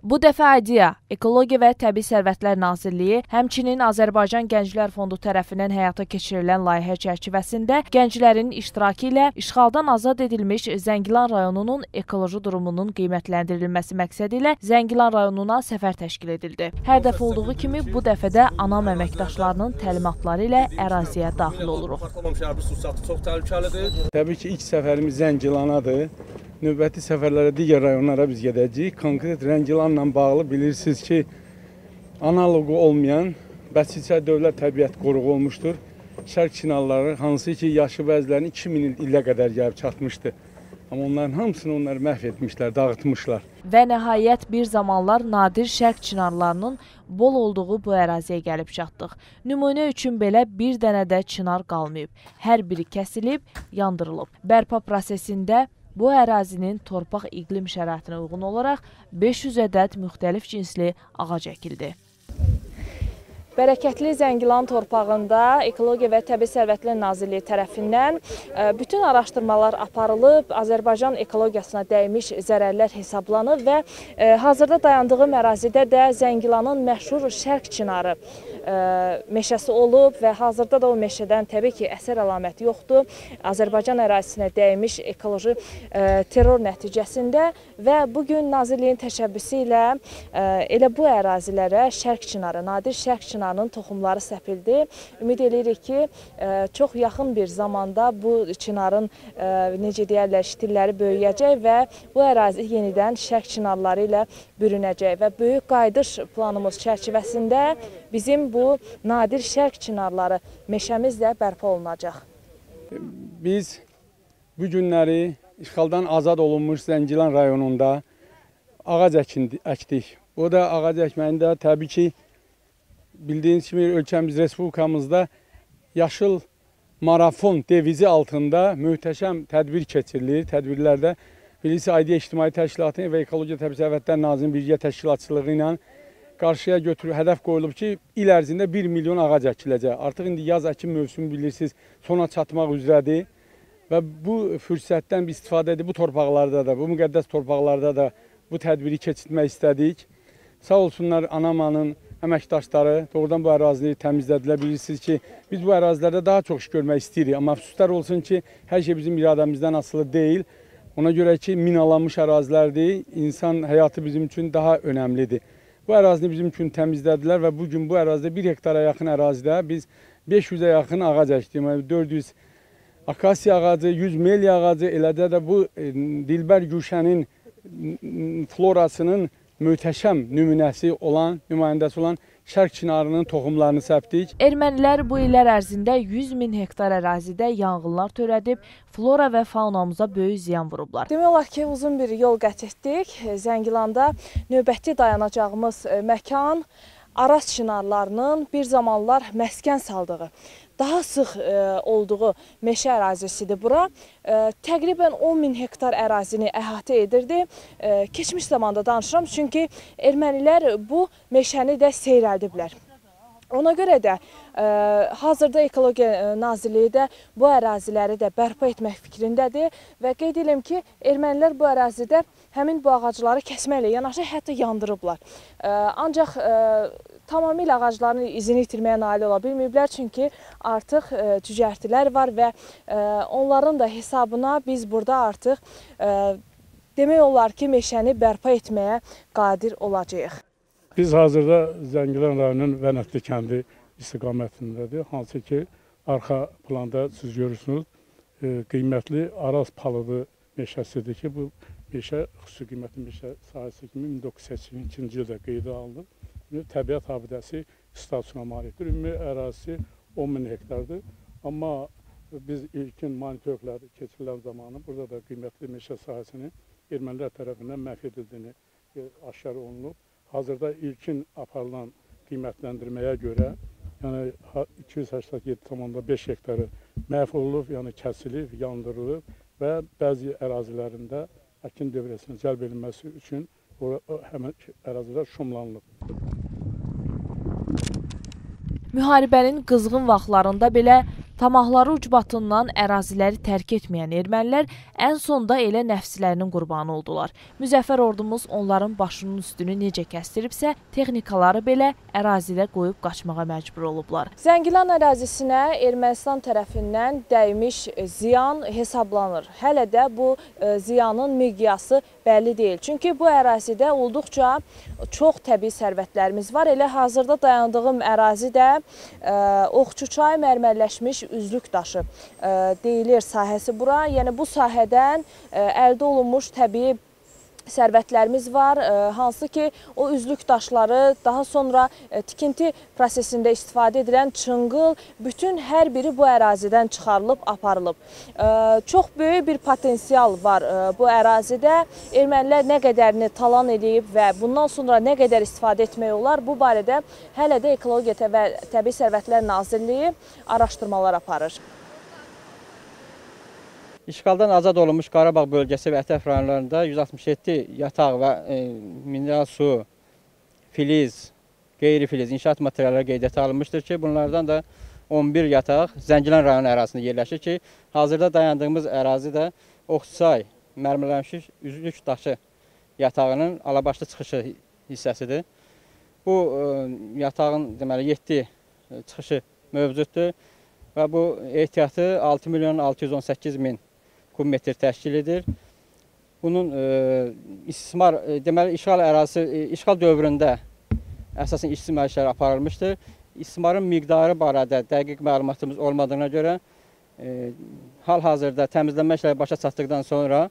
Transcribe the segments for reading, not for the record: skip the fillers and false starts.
Bu dəfə IDEA, Ekologiya və Təbii Sərvətlər Nazirliyi, həmçinin Azərbaycan Gənclər Fondu tərəfindən həyata keçirilən layihə çərçivəsində gənclərin iştirakı ilə işğaldan azad edilmiş Zəngilan rayonunun ekoloji durumunun qiymətləndirilməsi məqsədi ilə Zəngilan rayonuna səfər təşkil edildi. Hər dəfə olduğu kimi bu dəfə də ANAM əməkdaşlarının təlimatları ilə əraziyə daxil oluruq. Təbii ki, ilk səfərimiz Zəngilanadır. Növbəti səfərlərə digər rayonlara biz gedəcəyik. Konkret Zəngilanla bağlı bilirsiniz ki, analogu olmayan Bəsicə Dövlət Təbiət Qoruğu olmuşdur. Şərq çinarları, hansı ki, yaşı bəzilərinin 2000 illə qədər gəlib çatmışdı. Amma onların hamısını onlar məhv etmişlər, dağıtmışlar. Və nəhayət bir zamanlar nadir şərq çinarlarının bol olduğu bu əraziyə gəlib çatdıq. Nümunə üçün belə bir dənə də çınar qalmayıb. Hər biri kəsilib, yandırılıb. Bərpa prosesində bu ərazinin torpaq iqlim şəraitinə uyğun olaraq 500 ədəd müxtəlif cinsli ağac əkildi. Bərəkətli Zəngilan torpağında Ekologiya və Təbii Sərvətlər Nazirliyi tərəfindən bütün araşdırmalar aparılıb, Azərbaycan ekologiyasına dəymiş zərərlər hesablanıb və hazırda dayandığım ərazidə də Zəngilanın məşhur şərq çinarı meşəsi olub və hazırda da o meşədən təbii ki, əsər əlaməti yoxdur. Azərbaycan ərazisinə dəymiş ekoloji terror nəticəsində və bugün Nazirliyin təşəbbüsü ilə elə bu ərazilərə şərq çinarı, nadir şərq çinarının toxumları səpildi. Ümid edirik ki, çox yaxın bir zamanda bu çinarın, necə deyərlər, ştilləri böyüyəcək və bu ərazi yenidən şərq çinarları ilə bürünəcək və böyük qayıdış planımız çərçivəsində bizim bu nadir şərq çinarları meşəmiz də bərpa olunacaq. Biz bu günləri işğaldan azad olunmuş Zəngilan rayonunda ağac əkdik. O da ağac əkməyində təbii ki, bildiyiniz kimi ölkəmiz, respublikamızda yaşıl marafon devizi altında möhtəşəm tədbir keçirilir. Tədbirlərdə bilirsiniz, IDEA İctimai Təşkilatı və Ekologiya Təbii Sərvətlər Nazirliyinin birgə təşkilatçılığı ilə qarşıya götürülüb, hədəf qoyulub ki, il ərzində 1 milyon ağac əkiləcək. Artıq indi yaz əkim mövsümü bilirsiniz, sona çatmaq üzrədir və bu fürsətdən bir istifadə edib bu torpaqlarda da, bu müqəddəs torpaqlarda da bu tədbiri keçirmək istədik. Sağ olsunlar ANAM-ın əməkdaşları doğrudan bu ərazini təmizlədilər. Bilirsiniz ki, biz bu ərazilərdə daha çox iş görmək istəyirik, amma əfsuslar olsun ki, hər şey bizim iradəmizdən asılı deyil. Ona görə ki, minalanmış ərazilərdir, insan həyatı bizim üçün daha önəmlidir. Bu ərazini bizim üçün təmizlədilər və bugün bu ərazidə 1 hektara yaxın ərazidə biz 500-ə yaxın ağac əkdik. 400 akasiya ağacı, 100 meliya ağacı, eləcə də bu dilbər güşənin florasının möhtəşəm nümunəsi olan, nümayəndəsi olan şərq çinarının toxumlarını səpdik. Ermənilər bu illər ərzində 100 min hektar ərazidə yanğınlar törədib, flora və faunamıza böyük ziyan vurublar. Demək olar ki, uzun bir yol qət etdik. Zəngilanda növbəti dayanacağımız məkan Araz çinarlarının bir zamanlar məskən saldığı, daha sıx olduğu meşə ərazisidir bura. Təqribən 10 min hektar ərazini əhatə edirdi. Keçmiş zamanda danışıram, çünki ermənilər bu meşəni də seyrəldiblər. Ona görə də hazırda Ekologiya Nazirliyi də bu əraziləri də bərpa etmək fikrindədir və qeyd edim ki, ermənilər bu ərazidə həmin bu ağacları kəsməklə yanaşı hətta yandırıblar. Ancaq tamamilə ağacların izini itirməyə nail ola bilməyiblər, çünki artıq cücərtilər var və onların da hesabına biz burada artıq demək olar ki, meşəni bərpa etməyə qadir olacağıq. Biz hazırda Zəngilan rayonunun Vənətli kəndi istiqamətindədir. Hansı ki, arxa planda siz görürsünüz, qiymətli Araz palıdı meşəsidir ki, bu meşə xüsusi qiymətli meşə sahəsi kimi 1982-ci ildə qeydə alınıb. Təbiət abidəsi statusuna malikdir. Ümumi ərazisi 10 min hektardır. Amma biz ilkin monitorlar keçirilən zamanı burada da qiymətli meşə sahəsinin ermənilər tərəfindən məhv edildiyini aşkar olunub. Hazırda ilkin aparılan qiymətləndirməyə görə, yəni 287,5 hektarı məhv olunub, yəni kəsilib, yandırılıb və bəzi ərazilərində əkin dövrəsinə cəlb edilməsi üçün həmin ərazilər şumlanılıb. Müharibənin qızğın vaxtlarında belə Tamahları ucbatından əraziləri tərk etməyən ermənilər ən sonda elə nəfslərinin qurbanı oldular. Müzəffər ordumuz onların başının üstünü necə kəstiribsə, texnikaları belə ərazidə qoyub qaçmağa məcbur olublar. Zəngilan ərazisinə Ermənistan tərəfindən dəymiş ziyan hesablanır. Hələ də bu ziyanın miqyası bəlli deyil. Çünki bu ərazidə olduqca çox təbii sərvətlərimiz var. Elə hazırda dayandığım ərazi də Oxçuçay mərmərləşmiş üzlük daşı deyilir sahəsi bura. Yəni bu sahədən əldə olunmuş təbii sərvətlərimiz var, hansı ki o üzlük daşları daha sonra tikinti prosesində istifadə edilən çınqıl, bütün hər biri bu ərazidən çıxarılıb, aparılıb. Çox böyük bir potensial var bu ərazidə. Ermənilər nə qədərini talan edib və bundan sonra nə qədər istifadə etmək olar, bu barədə hələ də Ekologiya və Təbii Sərvətlər Nazirliyi araşdırmalar aparır. İşğaldan azad olunmuş Qarabağ bölgəsi və ətraf rayonlarında 167 yataq və mineral su, filiz, qeyri-filiz inşaat materialları qeydiyyata alınmışdır ki, bunlardan da 11 yataq Zəngilan rayonu ərazisində yerləşir ki, hazırda dayandığımız ərazi də Oxçay mərmərlənmiş üzlük daşı yatağının alabaşlı çıxışı hissəsidir. Bu yatağın deməli 7 çıxışı mövcuddur və bu ehtiyatı 6.618.000 kubmetr təşkil edir. Bunun istismar, deməli işğal dövründə əsasən istismar işləri aparılmışdır. İstismarın miqdarı barədə dəqiq məlumatımız olmadığına görə hal-hazırda təmizlənmə işləri başa çatdıqdan sonra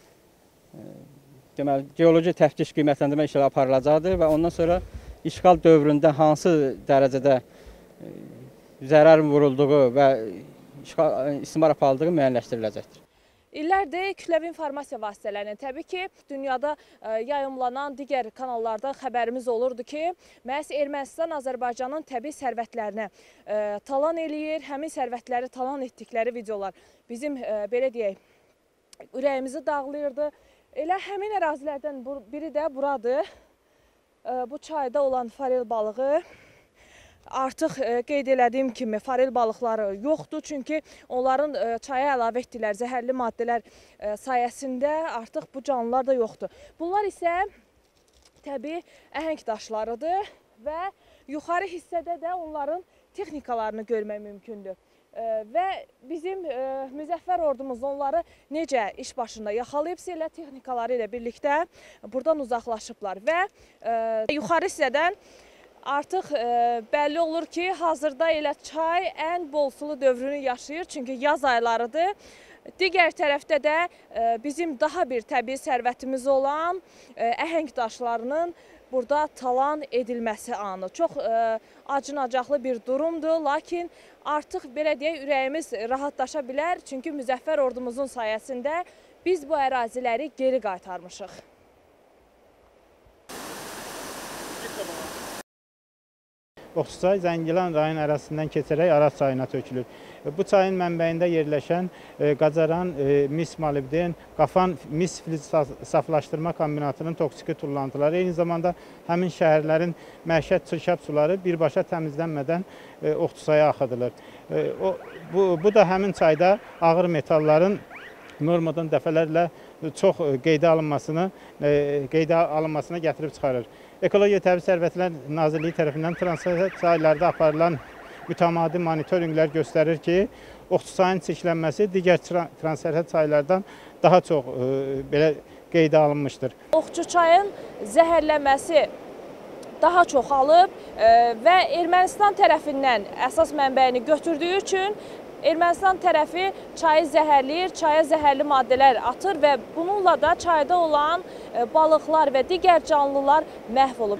deməli geoloji təftiş qiymətləndirmə işləri aparılacaqdır və ondan sonra işğal dövründə hansı dərəcədə zərər vurulduğu və istismar aparıldığı müəyyənləşdiriləcəkdir. İllərdir kütləvi informasiya vasitələrinin təbii ki, dünyada yayımlanan digər kanallarda xəbərimiz olurdu ki, məhz Ermənistan Azərbaycanın təbii sərvətlərinə talan eləyir, həmin sərvətləri talan etdikləri videolar bizim, belə deyək, ürəyimizi dağlayırdı. Elə həmin ərazilərdən biri də buradır. Bu çayda olan farel balığı. Artıq qeyd elədiyim kimi farel balıqları yoxdur, çünki onların çaya əlavə etdikləri zəhərli maddələr sayəsində artıq bu canlılar da yoxdur. Bunlar isə təbii əhəng daşlarıdır və yuxarı hissədə də onların texnikalarını görmək mümkündür. Və bizim müzəffər ordumuz onları necə iş başında yaxalayıbsa, elə texnikaları ilə birlikdə buradan uzaqlaşıblar və yuxarı hissədən artıq bəlli olur ki, hazırda elə çay ən bol sulu dövrünü yaşayır, çünki yaz aylarıdır. Digər tərəfdə də bizim daha bir təbii sərvətimiz olan əhəng daşlarının burada talan edilməsi anı. Çox acınacaqlı bir durumdur, lakin artıq belə deyək, ürəyimiz rahatlaşa bilər, çünki müzəffər ordumuzun sayəsində biz bu əraziləri geri qaytarmışıq. Oxçay Zəngilan rayon ərazisindən keçərək Araz çayına tökülür. Bu çayın mənbəyində yerləşən Qacaran, mis molibden, Qafan mis filiz saflaşdırma kombinatının toksiki tullantıları, eyni zamanda həmin şəhərlərin məişət çirkab suları birbaşa təmizlənmədən Oxçaya axıdılır. Bu da həmin çayda ağır metalların normadan dəfələrlə çox qeydə alınmasına gətirib çıxarır. Ekologiya Təbii Sərvətlər Nazirliyi tərəfindən transsərhəd çaylarda aparılan mütəmadi monitorinqlər göstərir ki, Oxçayın çirklənməsi digər transsərhəd çaylardan daha çox belə qeydə alınmışdır. Oxçuçayın zəhərlənməsi daha çoxalıb və Ermənistan tərəfindən əsas mənbəyini götürdüyü üçün Ermənistan tərəfi çayı zəhərləyir, çaya zəhərli maddələr atır və bununla da çayda olan balıqlar və digər canlılar məhv olub.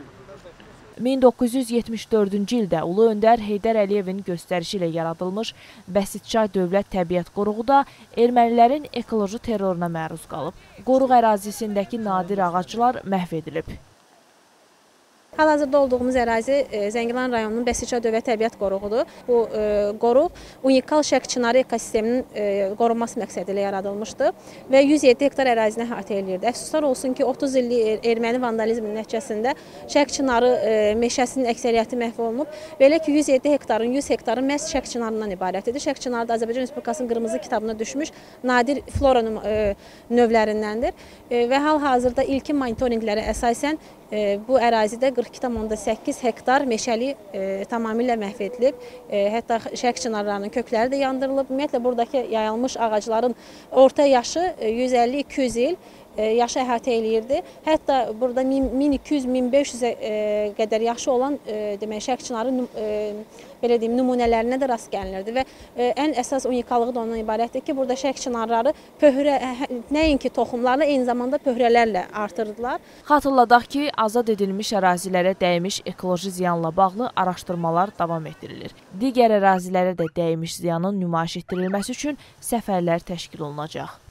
1974-cü ildə Ulu Öndər Heydər Əliyevin göstərişi ilə yaradılmış Bəsitçay Dövlət Təbiət Qoruğu da ermənilərin ekoloji terroruna məruz qalıb. Qoruq ərazisindəki nadir ağaclar məhv edilib. Hal-hazırda olduğumuz ərazi Zəngilan rayonunun Bəsirçay Dövlət Təbiət Qoruğudur. Bu qoruq unikal şərq çinarı ekosisteminin qorunması məqsədi ilə yaradılmışdır və 107 hektar ərazini əhatə edirdi. Əfsuslar olsun ki, 30 illik erməni vandalizmin nəticəsində şərq çinarı meşəsinin əksəriyyəti məhv olunub. Belə ki, 107 hektarın 100 hektarı məhz şərq çinarından ibarətdir. Şərq çinarı da Azərbaycan Respublikasının qırmızı kitabına düşmüş nadir flora növlərindəndir və hal-hazırda ilkin monitorinqlərə əsasən bu ərazidə 42,8 hektar meşəli tamamilə məhv edilib. Hətta şərq çinarlarının kökləri də yandırılıb. Ümumiyyətlə, buradakı yayılmış ağacların orta yaşı 150-200 il yaşı əhatə eləyirdi. Hətta burada 1200-1500-ə qədər yaşı olan şərq çinarı belə deyim, nümunələrinə də rast gəlinirdi və ən əsas unikallığı da ondan ibarətdir ki, burada şərq çinarları nəinki toxumlarla, eyni zamanda pöhrələrlə artırdılar. Xatırladaq ki, azad edilmiş ərazilərə dəymiş ekoloji ziyanla bağlı araşdırmalar davam etdirilir. Digər ərazilərə də dəymiş ziyanın nümayiş etdirilməsi üçün səfərlər təşkil olunacaq.